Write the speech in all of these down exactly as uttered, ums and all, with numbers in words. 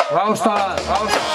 વાહ ઉસ્તાદ, વાહ ઉસ્તાદ.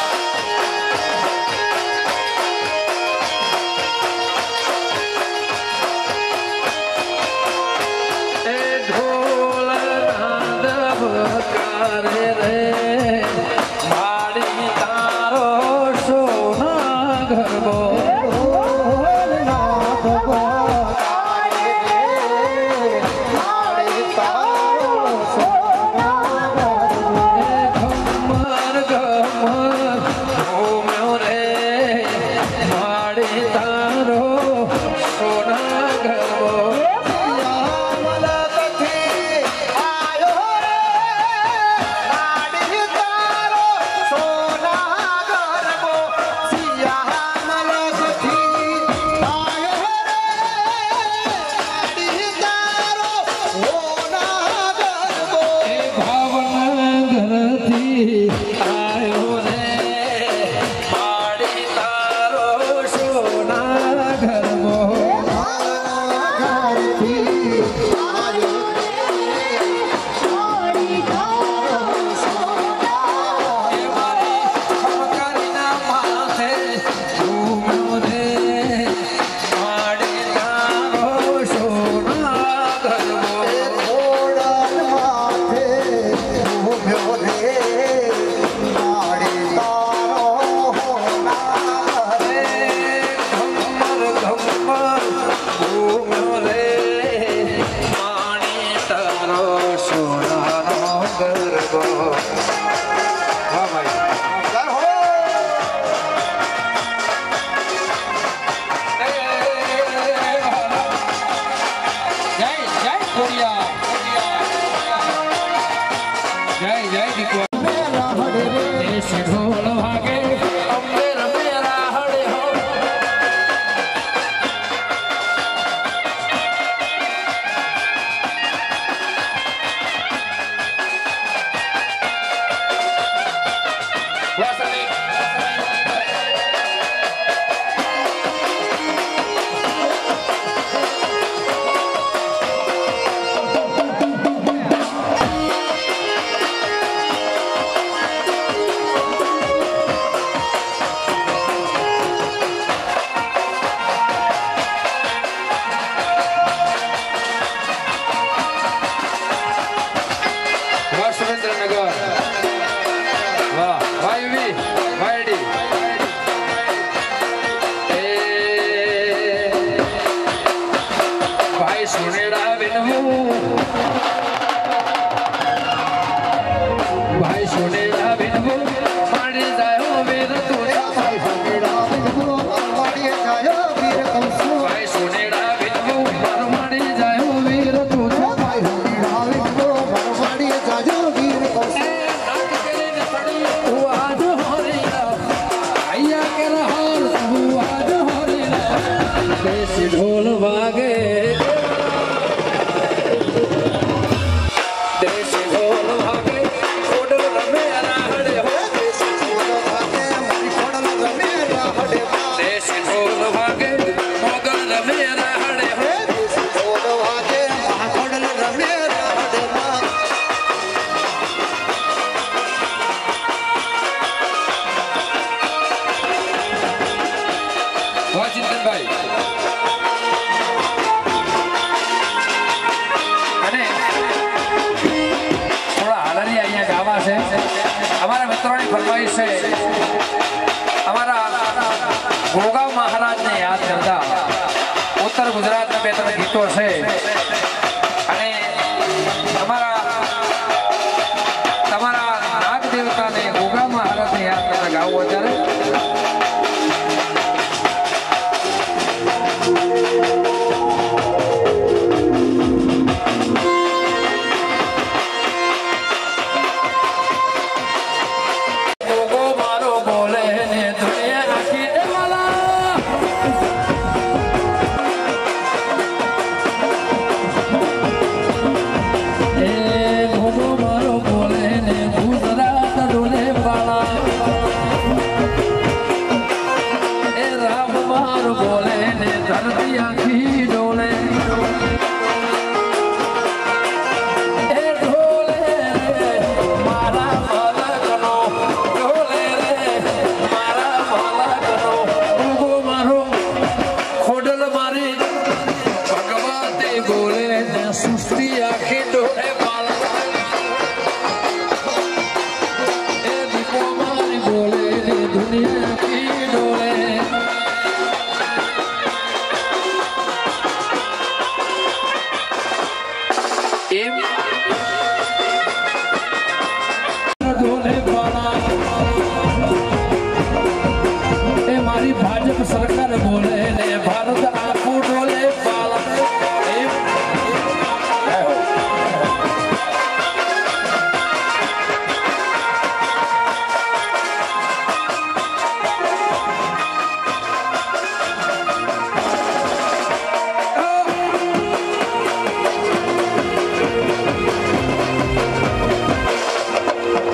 Thank you.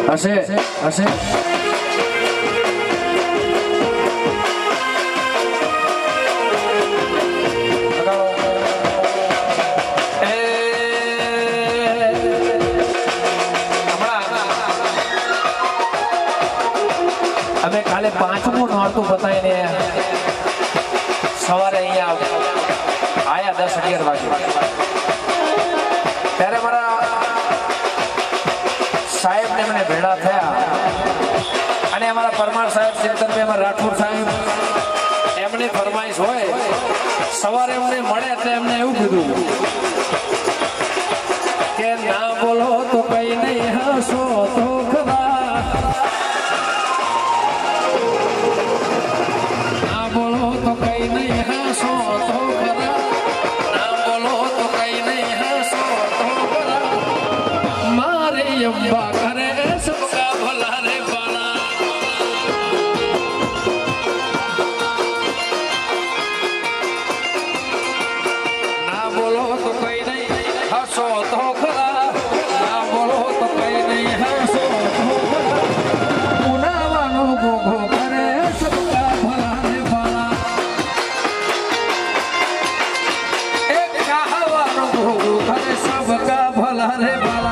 હશે હશે અમે કાલે પાંચમું નોરતું બતાવીને સવારે અહીંયા આયા દસ અગિયાર વાગે ત્યારે મારા સાહેબ ને મને ભેળા થયા અને અમારા પરમાર સાહેબ ચિંતનભાઈ અમારા રાઠોડ સાહેબ એમને ફરમાઈશ હોય સવારે અમને મળે એટલે એમને એવું કીધું કે ના બોલો તો કઈ નહીં હસો તો ખરા ના બોલો તો કઈ નહીં હસો તો ખરા ના બોલો તો કઈ નહીં હસો તો ખરા મારે અંબા કરે સબકા ભલા રે બાલા ના બોલો તો કઈ નહીં હસો તો ખરા ના બોલો તો કઈ નહીં હસો તો ખરા ઉનાવાનો ગોગો કરે સબકા ભલા રે બાલા એક કહાવાનો ગોગો કરે સબકા ભલા રે બાલા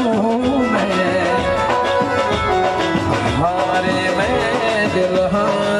दिल हाँ